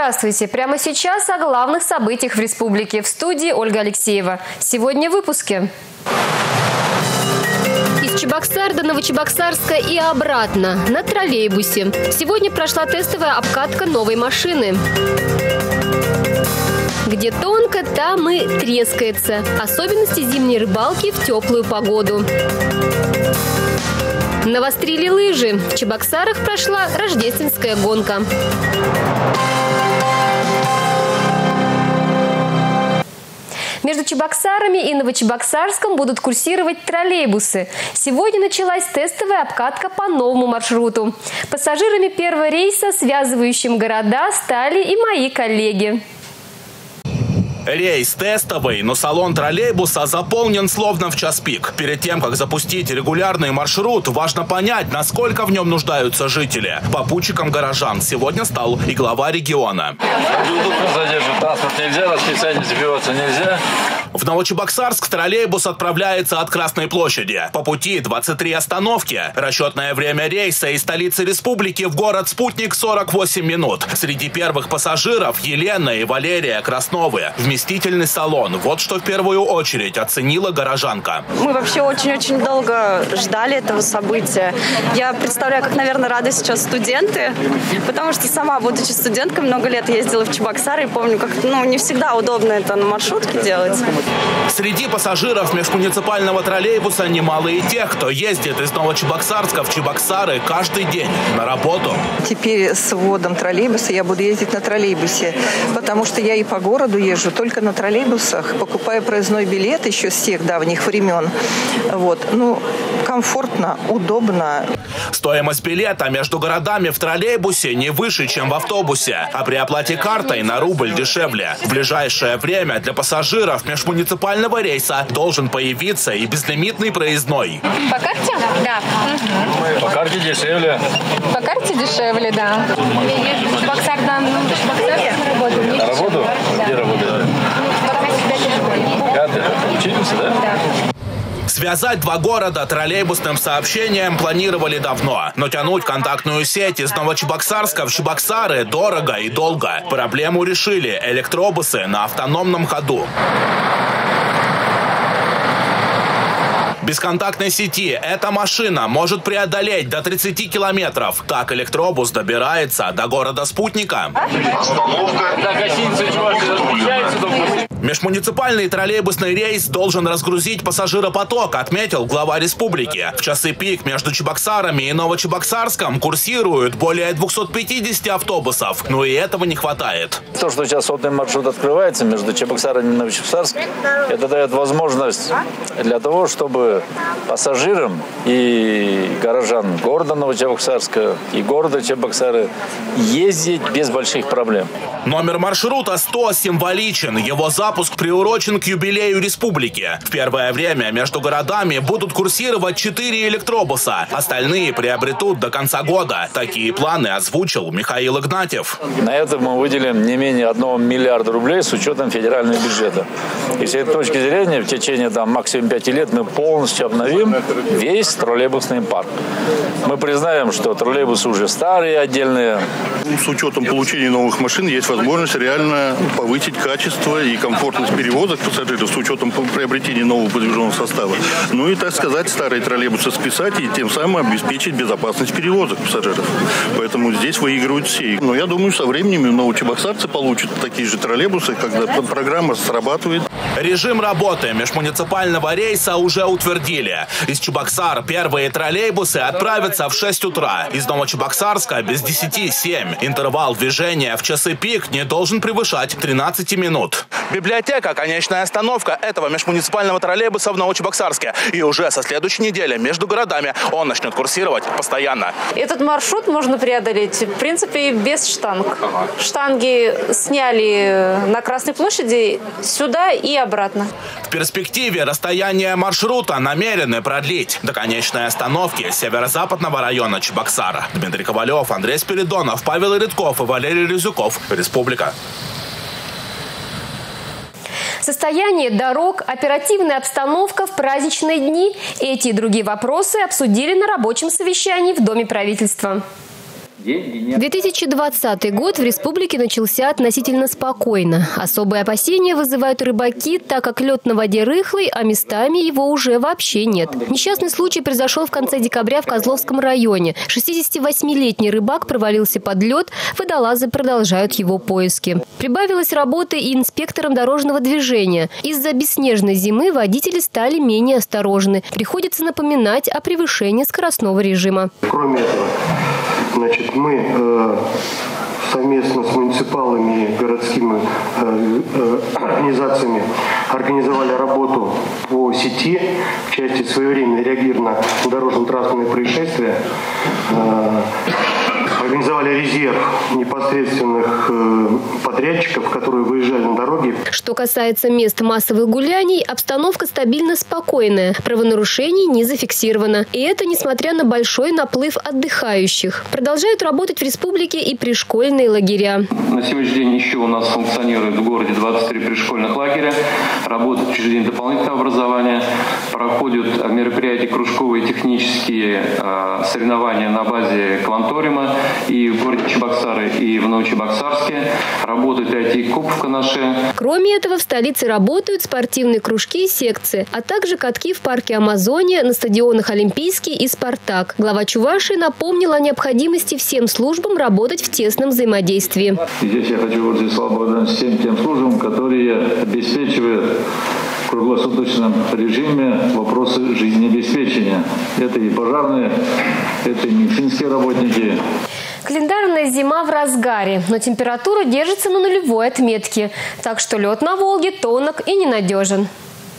Здравствуйте! Прямо сейчас о главных событиях в республике. В студии Ольга Алексеева. Сегодня в выпуске. Из Чебоксар до Новочебоксарска и обратно на троллейбусе. Сегодня прошла тестовая обкатка новой машины. Где тонко, там и трескается. Особенности зимней рыбалки в теплую погоду. Навострили лыжи. В Чебоксарах прошла рождественская гонка. Между Чебоксарами и Новочебоксарском будут курсировать троллейбусы. Сегодня началась тестовая обкатка по новому маршруту. Пассажирами первого рейса, связывающим города, стали и мои коллеги. Рейс тестовый, но салон троллейбуса заполнен словно в час пик. Перед тем, как запустить регулярный маршрут, важно понять, насколько в нем нуждаются жители. Попутчиком горожан сегодня стал и глава региона. Задерживать транспорт нельзя, расписание сбиваться нельзя. В Новочебоксарск троллейбус отправляется от Красной площади. По пути 23 остановки. Расчетное время рейса из столицы республики в город-спутник 48 минут. Среди первых пассажиров Елена и Валерия Красновы. Вместительный салон. Вот что в первую очередь оценила горожанка. Мы вообще очень-очень долго ждали этого события. Я представляю, как, наверное, рады сейчас студенты, потому что сама, будучи студенткой, много лет ездила в Чебоксары и помню, как не всегда удобно это на маршрутке делать. Среди пассажиров межмуниципального троллейбуса немало и тех, кто ездит из Новочебоксарска в Чебоксары каждый день на работу. Теперь с вводом троллейбуса я буду ездить на троллейбусе, потому что я и по городу езжу только на троллейбусах, покупая проездной билет еще с тех давних времен. Комфортно, удобно. Стоимость билета между городами в троллейбусе не выше, чем в автобусе, а при оплате картой на рубль дешевле. В ближайшее время для пассажиров межмуниципального рейса должен появиться и безлимитный проездной. По карте? Да. По карте дешевле. По карте дешевле, да. Чебоксар, да, на работу. На работу? Где работаете? Пятый. Учились, да? Да. Связать два города троллейбусным сообщением планировали давно. Но тянуть контактную сеть из Новочебоксарска в Чебоксары дорого и долго. Проблему решили электробусы на автономном ходу. Без контактной сети эта машина может преодолеть до 30 километров. Так электробус добирается до города-спутника. Межмуниципальный троллейбусный рейс должен разгрузить пассажиропоток, отметил глава республики. В часы пик между Чебоксарами и Новочебоксарском курсируют более 250 автобусов. Но и этого не хватает. То, что сейчас сотный маршрут открывается между Чебоксарами и Новочебоксарском, это дает возможность для того, чтобы пассажирам и горожан города Новочебоксарска и города Чебоксары ездить без больших проблем. Номер маршрута 100 символичен. Его запуск приурочен к юбилею республики. В первое время между городами будут курсировать 4 электробуса. Остальные приобретут до конца года. Такие планы озвучил Михаил Игнатьев. На это мы выделим не менее 1 миллиарда рублей с учетом федерального бюджета. И с этой точки зрения в течение максимум 5 лет мы полностью обновим весь троллейбусный парк. Мы признаем, что троллейбусы уже старые, отдельные. С учетом получения новых машин есть возможность реально повысить качество и комфортность перевозок пассажиров с учетом приобретения нового подвижного состава. Ну и, так сказать, старые троллейбусы списать и тем самым обеспечить безопасность перевозок пассажиров. Поэтому здесь выигрывают все. Но я думаю, со временем новочебоксарцы получат такие же троллейбусы, когда программа срабатывает. Режим работы межмуниципального рейса уже утвердили. Из Чебоксар первые троллейбусы отправятся в 6 утра. Из Новочебоксарска без 10-7. Интервал движения в часы пик не должен превышать 13 минут. Библиотека – конечная остановка этого межмуниципального троллейбуса в Новочебоксарске. И уже со следующей недели между городами он начнет курсировать постоянно. Этот маршрут можно преодолеть, в принципе, без штанг. Штанги сняли на Красной площади сюда и обратно. В перспективе расстояние маршрута намерены продлить до конечной остановки северо-западного района Чебоксара. Дмитрий Ковалев, Андрей Спиридонов, Павел Иридков и Валерий Резюков. Республика. Состояние дорог, оперативная обстановка в праздничные дни – эти и другие вопросы обсудили на рабочем совещании в Доме правительства. 2020 год в республике начался относительно спокойно. Особые опасения вызывают рыбаки, так как лед на воде рыхлый, а местами его уже вообще нет. Несчастный случай произошел в конце декабря в Козловском районе. 68-летний рыбак провалился под лед, водолазы продолжают его поиски. Прибавилось работы и инспекторам дорожного движения. Из-за бесснежной зимы водители стали менее осторожны. Приходится напоминать о превышении скоростного режима. Кроме этого, мы совместно с муниципалами и городскими организациями организовали работу по сети в части своевременного реагирования на дорожно-транспортные происшествия. Организовали резерв непосредственных подрядчиков, которые выезжали на дороги. Что касается мест массовых гуляний, обстановка стабильно спокойная. Правонарушений не зафиксировано. И это несмотря на большой наплыв отдыхающих. Продолжают работать в республике и пришкольные лагеря. На сегодняшний день еще у нас функционирует в городе 23 пришкольных лагеря. Работают учреждения дополнительного образования. Проходят мероприятия кружковые, технические соревнования на базе Кванториума. И в городе Чебоксары, и в Новочебоксарске. Работает IT-кубка наша. Кроме этого, в столице работают спортивные кружки и секции, а также катки в парке Амазония, на стадионах Олимпийский и Спартак. Глава Чувашии напомнил о необходимости всем службам работать в тесном взаимодействии. Здесь я хочу выразить слова благодарность всем тем службам, которые обеспечивают в круглосуточном режиме вопросы жизнеобеспечения. Это и пожарные, это и медицинские работники. Календарная зима в разгаре, но температура держится на нулевой отметке, так что лед на Волге тонок и ненадежен.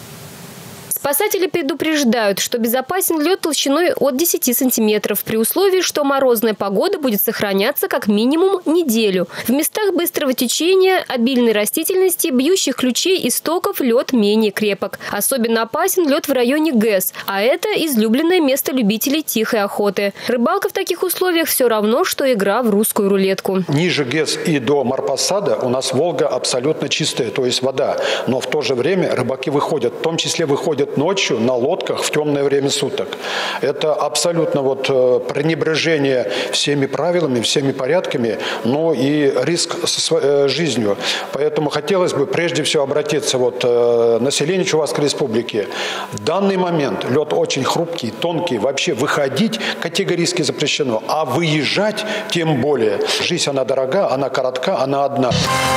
Спасатели предупреждают, что безопасен лед толщиной от 10 сантиметров, при условии, что морозная погода будет сохраняться как минимум неделю. В местах быстрого течения, обильной растительности, бьющих ключей и стоков лед менее крепок. Особенно опасен лед в районе ГЭС, а это излюбленное место любителей тихой охоты. Рыбалка в таких условиях все равно, что игра в русскую рулетку. Ниже ГЭС и до морпоссада у нас Волга абсолютно чистая, то есть вода. Но в то же время рыбаки выходят, в том числе выходят ночью на лодках в темное время суток. Это абсолютно пренебрежение всеми правилами, всеми порядками, но и риск с жизнью. Поэтому хотелось бы прежде всего обратиться населению Чувашской Республики. В данный момент лед очень хрупкий, тонкий, вообще выходить категорически запрещено, а выезжать тем более. Жизнь она дорога, она коротка, она одна.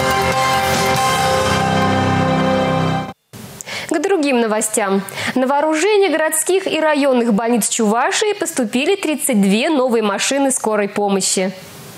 К другим новостям. На вооружение городских и районных больниц Чувашии поступили 32 новые машины скорой помощи.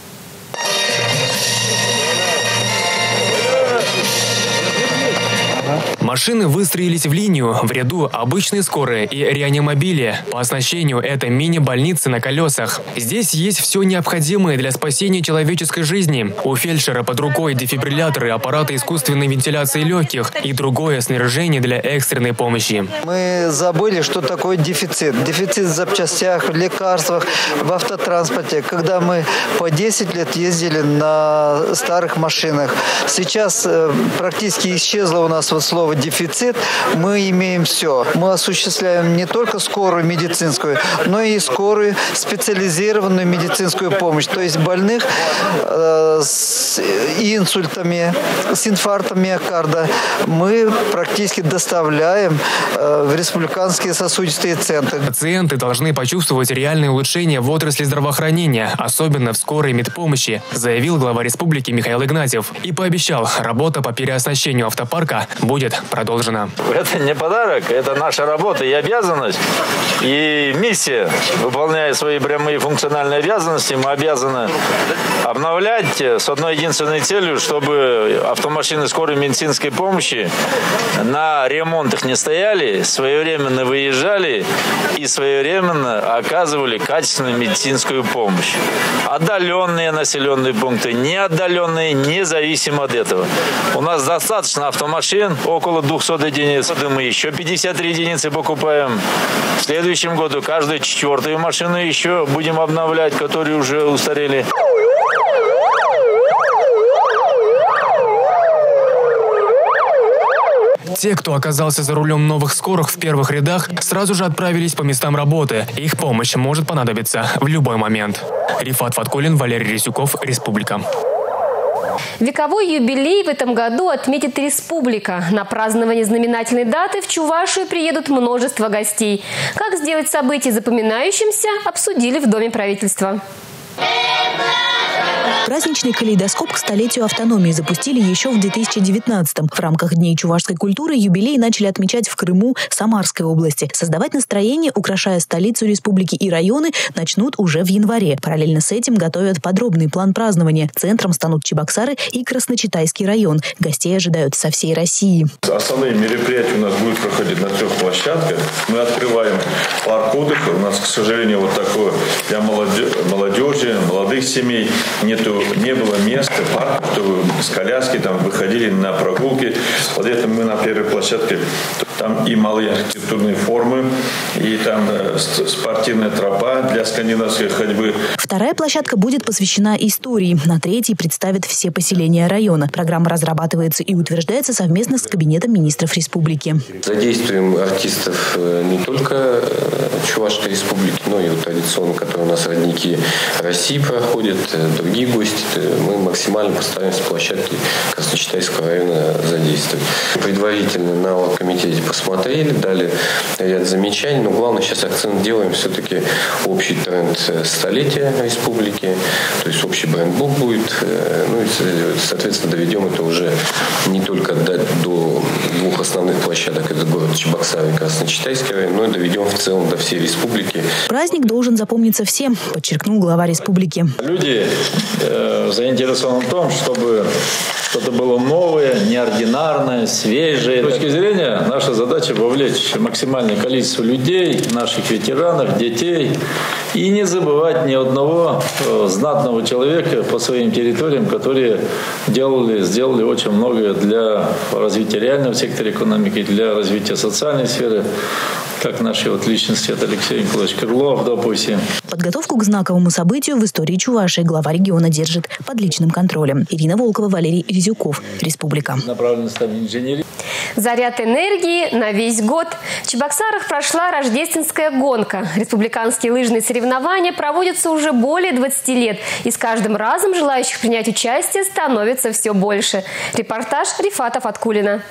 Машины выстроились в линию, в ряду обычные скорые и реанимобили. По оснащению это мини-больницы на колесах. Здесь есть все необходимое для спасения человеческой жизни. У фельдшера под рукой дефибрилляторы, аппараты искусственной вентиляции легких и другое снаряжение для экстренной помощи. Мы забыли, что такое дефицит. Дефицит в запчастях, в лекарствах, в автотранспорте. Когда мы по 10 лет ездили на старых машинах. Сейчас практически исчезло у нас слово «дефицит». Мы имеем все. Мы осуществляем не только скорую медицинскую, но и скорую специализированную медицинскую помощь. То есть больных с инсультами, с инфарктом миокарда мы практически доставляем в республиканские сосудистые центры. Пациенты должны почувствовать реальное улучшение в отрасли здравоохранения, особенно в скорой медпомощи, заявил глава республики Михаил Игнатьев и пообещал, работа по переоснащению автопарка будет продолжена. Это не подарок, это наша работа и обязанность, и миссия. Выполняя свои прямые функциональные обязанности, мы обязаны обновлять с одной единственной целью, чтобы автомашины скорой медицинской помощи на ремонтах не стояли, своевременно выезжали и своевременно оказывали качественную медицинскую помощь. Отдаленные населенные пункты, неотдаленные, независимо от этого. У нас достаточно автомашин, около 200 единиц. Мы еще 53 единицы покупаем. В следующем году каждую 4-ю машину еще будем обновлять, которые уже устарели. Те, кто оказался за рулем новых скорых в первых рядах, сразу же отправились по местам работы. Их помощь может понадобиться в любой момент. Рифат Фаткулин, Валерий Резюков, Республика. Вековой юбилей в этом году отметит республика. На празднование знаменательной даты в Чувашию приедут множество гостей. Как сделать событие запоминающимся, обсудили в Доме правительства. Праздничный калейдоскоп к столетию автономии запустили еще в 2019-м. В рамках Дней чувашской культуры юбилей начали отмечать в Крыму, Самарской области. Создавать настроение, украшая столицу республики и районы, начнут уже в январе. Параллельно с этим готовят подробный план празднования. Центром станут Чебоксары и Красночитайский район. Гостей ожидают со всей России. Основные мероприятия у нас будут проходить на 3 площадках. Мы открываем парк отдыха. У нас, к сожалению, вот такое для молодежи, молодых семей не было места, парка, чтобы с коляски там выходили на прогулки. Вот это мы на первой площадке. Там и малые архитектурные формы, и там спортивная тропа для скандинавской ходьбы. Вторая площадка будет посвящена истории. На третьей представят все поселения района. Программа разрабатывается и утверждается совместно с Кабинетом министров республики. Задействуем артистов не только Чувашской республики, но и традиционно, которые у нас родники России проходят, другие гости. Мы максимально постараемся площадки Красночитайского района задействовать. Предварительно на оргкомитете посмотрели, дали ряд замечаний, но главное сейчас акцент делаем все-таки общий тренд столетия республики, то есть общий брендбук будет, ну и, соответственно, доведем это уже не только до 2 основных площадок, это город Чебоксары и Красночитайский район, но и доведем в целом до всей республики. Праздник должен запомниться всем, подчеркнул глава республики. Люди заинтересованы в том, чтобы что-то было новое, неординарное, свежее. С точки зрения, наша задача вовлечь максимальное количество людей, наших ветеранов, детей, и не забывать ни одного знатного человека по своим территориям, которые сделали очень многое для развития реального сектора экономики, для развития социальной сферы, как наши личности, это Алексей Николаевич Крылов, допустим. Подготовку к знаковому событию в истории Чувашии глава региона держит под личным контролем. Ирина Волкова, Валерий Резюков, Республика. Заряд энергии на весь год. В Чебоксарах прошла рождественская гонка. Республиканские лыжные соревнования проводятся уже более 20 лет. И с каждым разом желающих принять участие становится все больше. Репортаж Рифата Фаткулина.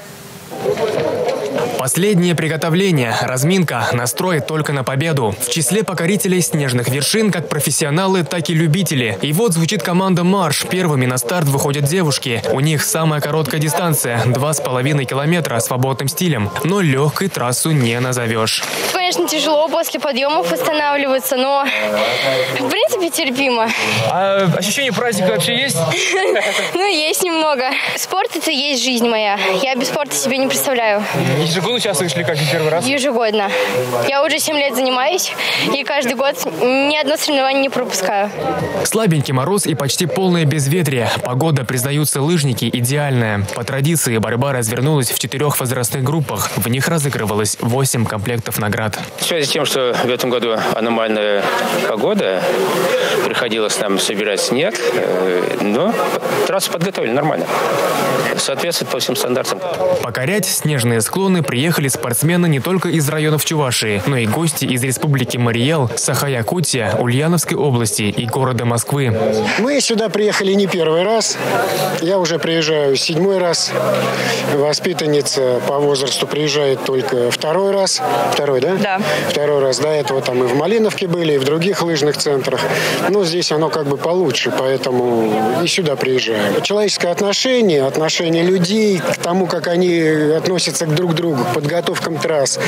Последнее приготовление, разминка, настрой только на победу. В числе покорителей снежных вершин как профессионалы, так и любители. И вот звучит команда «Марш». Первыми на старт выходят девушки. У них самая короткая дистанция – 2,5 километра свободным стилем. Но легкой трассу не назовешь. Конечно, тяжело после подъемов восстанавливаться, но в принципе терпимо. А ощущение праздника вообще есть? Ну, есть немного. Спорт – это и есть жизнь моя. Я без спорта себе не представляю. Ежегодно участвуешь ли, как не первый раз? Ежегодно. Я уже 7 лет занимаюсь, и каждый год ни одно соревнование не пропускаю. Слабенький мороз и почти полное безветрие. Погода, признаются лыжники, идеальная. По традиции борьба развернулась в 4 возрастных группах. В них разыгрывалось 8 комплектов наград. В связи с тем, что в этом году аномальная погода, приходилось нам собирать снег, но трассу подготовили нормально. Соответствует по всем стандартам. Покорять снежные склоны приехали спортсмены не только из районов Чувашии, но и гости из республики Марий-Эл, Саха-Якутия, Ульяновской области и города Москвы. Мы сюда приехали не первый раз. Я уже приезжаю 7-й раз. Воспитанница по возрасту приезжает только 2-й раз. 2-й, да? Да. 2-й раз. До этого там и в Малиновке были, и в других лыжных центрах. Но здесь оно как бы получше, поэтому и сюда приезжаем. Человеческое отношение людей к тому, как они относятся друг к другу, к подготовкам трасс,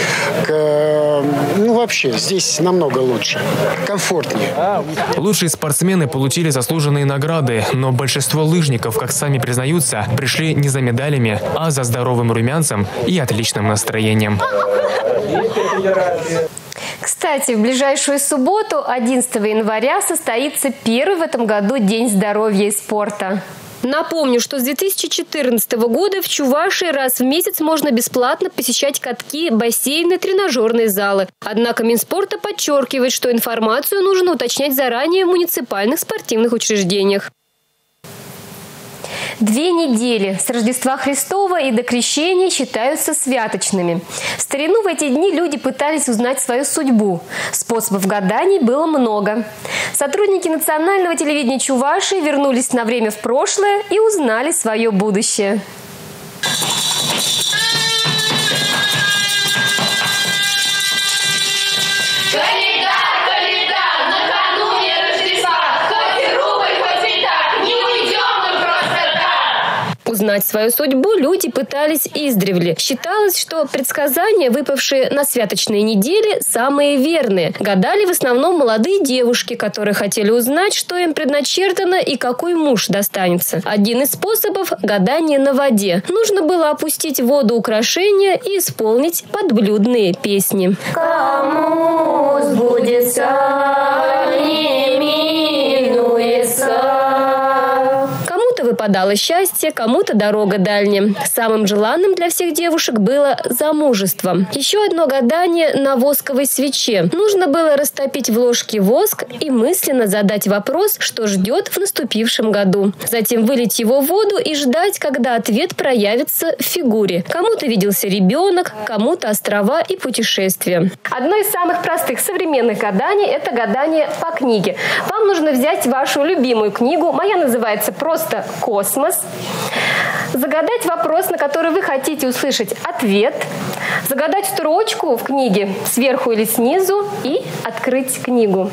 вообще здесь намного лучше, комфортнее. Лучшие спортсмены получили заслуженные награды, но большинство лыжников, как сами признаются, пришли не за медалями, а за здоровым румянцем и отличным настроением. Кстати, в ближайшую субботу, 11 января, состоится первый в этом году День здоровья и спорта. Напомню, что с 2014 года в Чувашии раз в месяц можно бесплатно посещать катки, бассейны, тренажерные залы. Однако Минспорта подчеркивает, что информацию нужно уточнять заранее в муниципальных спортивных учреждениях. 2 недели с Рождества Христова и до Крещения считаются святочными. В старину в эти дни люди пытались узнать свою судьбу. Способов гаданий было много. Сотрудники национального телевидения Чувашии вернулись на время в прошлое и узнали свое будущее. Узнать свою судьбу люди пытались издревле. Считалось, что предсказания, выпавшие на святочные недели, самые верные. Гадали в основном молодые девушки, которые хотели узнать, что им предначертано и какой муж достанется. Один из способов – гадание на воде. Нужно было опустить в воду украшения и исполнить подблюдные песни. Кому сбудется, не минуется. Кому-то выпадало счастье, кому-то дорога дальняя. Самым желанным для всех девушек было замужество. Еще одно гадание на восковой свече. Нужно было растопить в ложке воск и мысленно задать вопрос, что ждет в наступившем году. Затем вылить его в воду и ждать, когда ответ проявится в фигуре. Кому-то виделся ребенок, кому-то острова и путешествия. Одно из самых простых современных гаданий – это гадание по книге. Вам нужно взять вашу любимую книгу. Моя называется просто «Космос». Загадать вопрос, на который вы хотите услышать ответ. Загадать строчку в книге сверху или снизу и открыть книгу.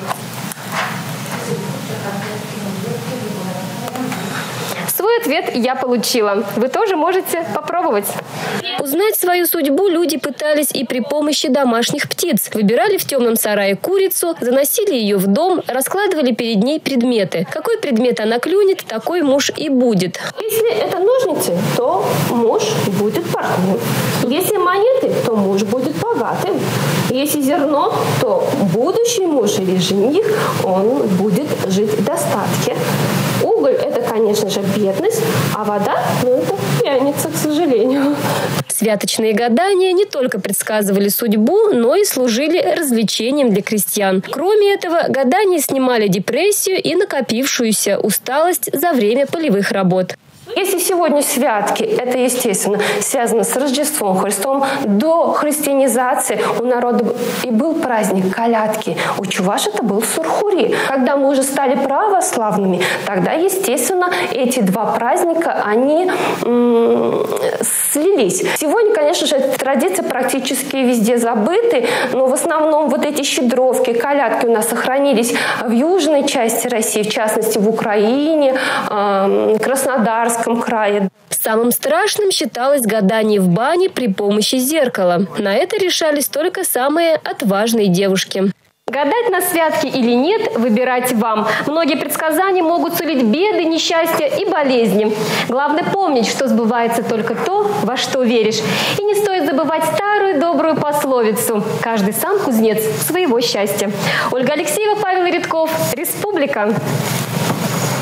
Свой ответ я получила. Вы тоже можете попробовать. Узнать свою судьбу люди пытались и при помощи домашних птиц. Выбирали в темном сарае курицу, заносили ее в дом, раскладывали перед ней предметы. Какой предмет она клюнет, такой муж и будет. Если это ножницы, то муж будет богатым. Если монеты, то муж будет богатым. Если зерно, то будущий муж или жених, он будет жить в достатке. Уголь – это, конечно же, бедность, а вода – это пьяница, к сожалению. Святочные гадания не только предсказывали судьбу, но и служили развлечением для крестьян. Кроме этого, гадания снимали депрессию и накопившуюся усталость за время полевых работ. Если сегодня святки, это, естественно, связано с Рождеством Христом, до христианизации у народа и был праздник колядки. У чуваш это был Сурхури. Когда мы уже стали православными, тогда, естественно, эти два праздника, они слились. Сегодня, конечно же, эта традиция практически везде забыты, но в основном вот эти щедровки, колядки у нас сохранились в южной части России, в частности, в Украине, Краснодарском крае. Самым страшным считалось гадание в бане при помощи зеркала. На это решались только самые отважные девушки. Гадать на святки или нет, выбирать вам. Многие предсказания могут сулить беды, несчастья и болезни. Главное помнить, что сбывается только то, во что веришь. И не стоит забывать старую добрую пословицу: каждый сам кузнец своего счастья. Ольга Алексеева, Павел Редков, Республика.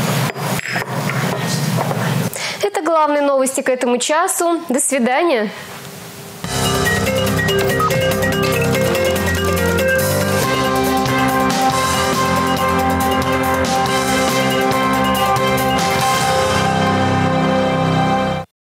Это главные новости к этому часу. До свидания.